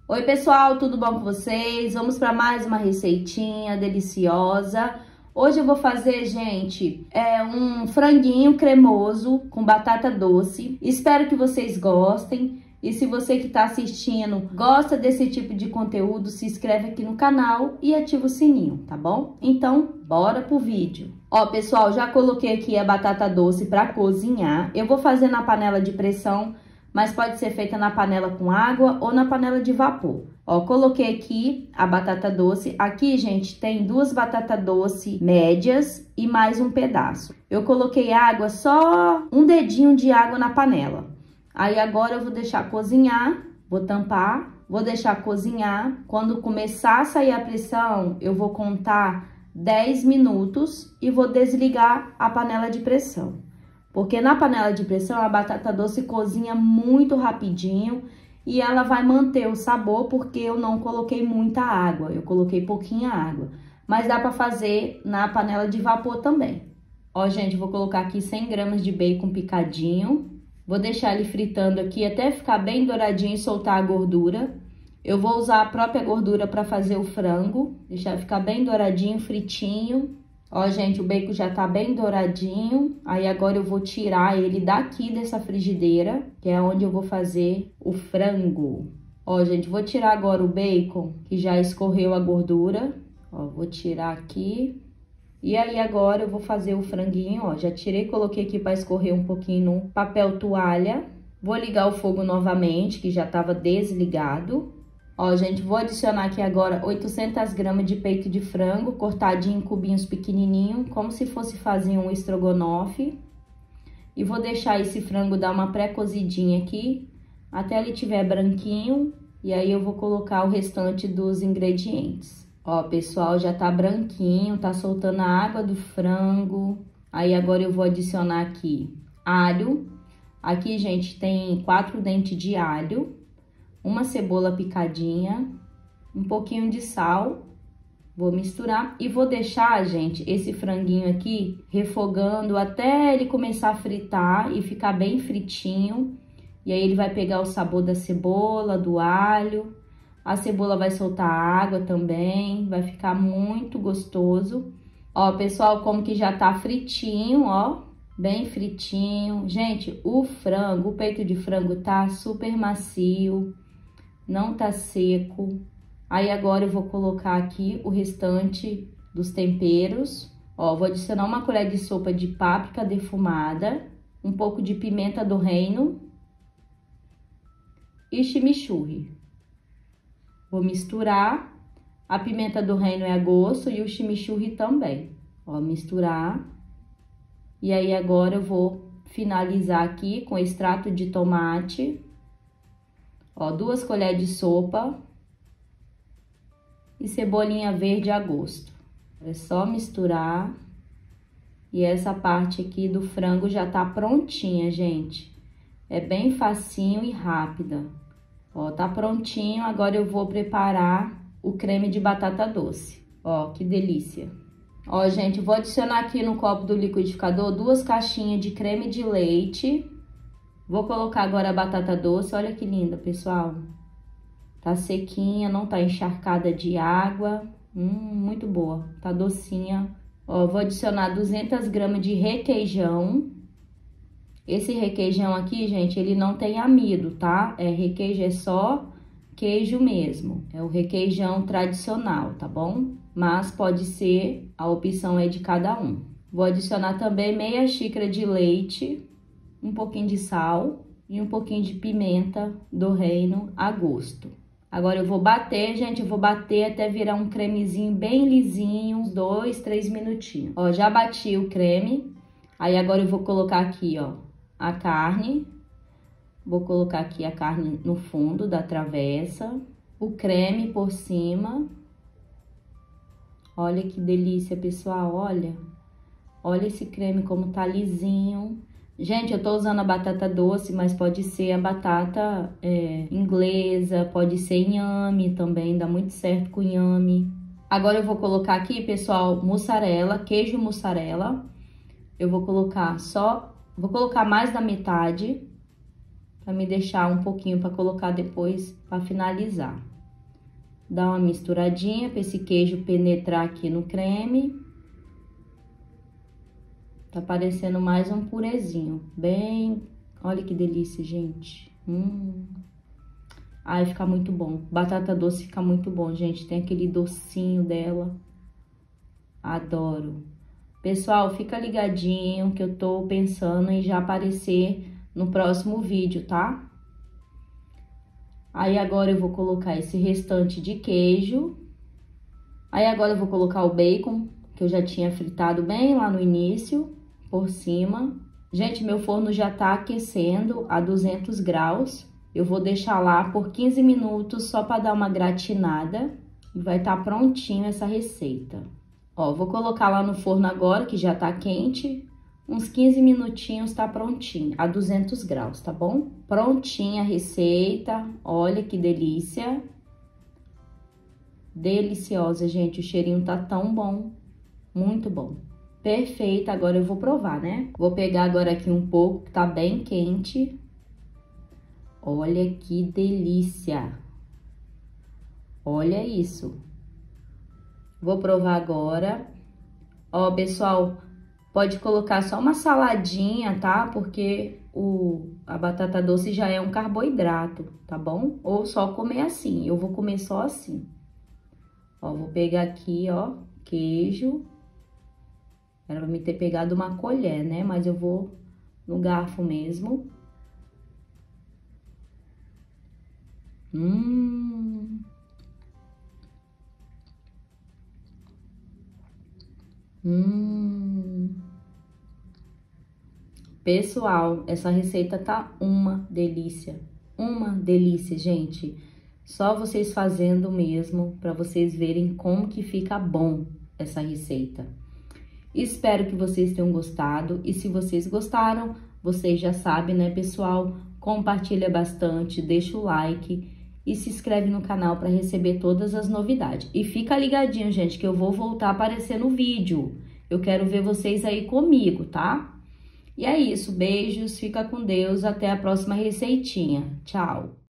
Oi pessoal, tudo bom com vocês? Vamos para mais uma receitinha deliciosa. Hoje eu vou fazer, gente, um franguinho cremoso com batata doce. Espero que vocês gostem. E se você que está assistindo gosta desse tipo de conteúdo, se inscreve aqui no canal e ativa o sininho, tá bom? Então, bora pro vídeo. Ó, pessoal, já coloquei aqui a batata doce para cozinhar. Eu vou fazer na panela de pressão, mas pode ser feita na panela com água ou na panela de vapor. Ó, coloquei aqui a batata doce. Aqui, gente, tem duas batatas doce médias e mais um pedaço. Eu coloquei água, só um dedinho de água na panela. Aí agora eu vou deixar cozinhar, vou tampar, vou deixar cozinhar. Quando começar a sair a pressão, eu vou contar 10 minutos e vou desligar a panela de pressão. Porque na panela de pressão a batata doce cozinha muito rapidinho e ela vai manter o sabor porque eu não coloquei muita água, eu coloquei pouquinha água. Mas dá pra fazer na panela de vapor também. Ó, gente, vou colocar aqui 100 gramas de bacon picadinho. Vou deixar ele fritando aqui até ficar bem douradinho e soltar a gordura. Eu vou usar a própria gordura para fazer o frango, deixar ficar bem douradinho, fritinho. Ó, gente, o bacon já tá bem douradinho. Aí agora eu vou tirar ele daqui dessa frigideira, que é onde eu vou fazer o frango. Ó, gente, vou tirar agora o bacon, que já escorreu a gordura. Ó, vou tirar aqui. E aí agora eu vou fazer o franguinho, ó. Já tirei, coloquei aqui para escorrer um pouquinho no papel toalha. Vou ligar o fogo novamente, que já tava desligado. Ó, gente, vou adicionar aqui agora 800 gramas de peito de frango, cortadinho em cubinhos pequenininhos, como se fosse fazer um estrogonofe. E vou deixar esse frango dar uma pré-cozidinha aqui, até ele tiver branquinho. E aí eu vou colocar o restante dos ingredientes. Ó, pessoal, já tá branquinho, tá soltando a água do frango. Aí agora eu vou adicionar aqui alho. Aqui, gente, tem 4 dentes de alho. Uma cebola picadinha, um pouquinho de sal, vou misturar e vou deixar, gente, esse franguinho aqui refogando até ele começar a fritar e ficar bem fritinho. E aí ele vai pegar o sabor da cebola, do alho, a cebola vai soltar água também, vai ficar muito gostoso. Ó, pessoal, como que já tá fritinho, ó, bem fritinho. Gente, o frango, o peito de frango tá super macio. Não tá seco. Aí agora eu vou colocar aqui o restante dos temperos. Ó, vou adicionar uma colher de sopa de páprica defumada, um pouco de pimenta do reino e chimichurri. Vou misturar. A pimenta do reino é a gosto e o chimichurri também. Ó, misturar. E aí agora eu vou finalizar aqui com extrato de tomate. Ó, 2 colheres de sopa e cebolinha verde a gosto. É só misturar. E essa parte aqui do frango já tá prontinha, gente. É bem facinho e rápida. Ó, tá prontinho. Agora eu vou preparar o creme de batata doce. Ó, que delícia. Ó, gente, vou adicionar aqui no copo do liquidificador 2 caixinhas de creme de leite. Vou colocar agora a batata doce, olha que linda, pessoal. Tá sequinha, não tá encharcada de água. Muito boa, tá docinha. Ó, vou adicionar 200 gramas de requeijão. Esse requeijão aqui, gente, ele não tem amido, tá? Requeijo é só queijo mesmo. É o requeijão tradicional, tá bom? Mas pode ser, a opção é de cada um. Vou adicionar também meia xícara de leite, um pouquinho de sal e um pouquinho de pimenta do reino a gosto. Agora eu vou bater, gente, eu vou bater até virar um cremezinho bem lisinho, uns 2, 3 minutinhos. Ó, já bati o creme, aí agora eu vou colocar aqui, ó, a carne. Vou colocar aqui a carne no fundo da travessa, o creme por cima. Olha que delícia, pessoal, olha. Olha esse creme como tá lisinho. Gente, eu tô usando a batata doce, mas pode ser a batata inglesa, pode ser inhame também, dá muito certo com inhame. Agora eu vou colocar aqui, pessoal, mussarela, queijo mussarela. Eu vou colocar mais da metade, pra me deixar um pouquinho pra colocar depois, pra finalizar. Dá uma misturadinha para esse queijo penetrar aqui no creme. Tá parecendo mais um purezinho, bem... Olha que delícia, gente. Ai, fica muito bom. Batata doce fica muito bom, gente. Tem aquele docinho dela. Adoro. Pessoal, fica ligadinho que eu tô pensando em já aparecer no próximo vídeo, tá? Aí agora eu vou colocar esse restante de queijo. Aí agora eu vou colocar o bacon, que eu já tinha fritado bem lá no início, por cima. Gente, meu forno já tá aquecendo a 200 graus. Eu vou deixar lá por 15 minutos só para dar uma gratinada. E vai estar prontinho essa receita. Ó, vou colocar lá no forno agora, que já tá quente. Uns 15 minutinhos tá prontinho, a 200 graus, tá bom? Prontinha a receita, olha que delícia. Deliciosa, gente, o cheirinho tá tão bom, muito bom. Perfeita, agora eu vou provar, né? Vou pegar agora aqui um pouco, que tá bem quente. Olha que delícia. Olha isso. Vou provar agora. Ó, pessoal, pode colocar só uma saladinha, tá? Porque a batata doce já é um carboidrato, tá bom? Ou só comer assim, eu vou comer só assim. Ó, vou pegar aqui, ó, queijo. Era pra me ter pegado uma colher, né? Mas eu vou no garfo mesmo. Pessoal, essa receita tá uma delícia, gente. Só vocês fazendo mesmo, para vocês verem como que fica bom essa receita. Espero que vocês tenham gostado, e se vocês gostaram, vocês já sabem, né, pessoal? Compartilha bastante, deixa o like e se inscreve no canal para receber todas as novidades. E fica ligadinho, gente, que eu vou voltar a aparecer no vídeo. Eu quero ver vocês aí comigo, tá? E é isso, beijos, fica com Deus, até a próxima receitinha. Tchau!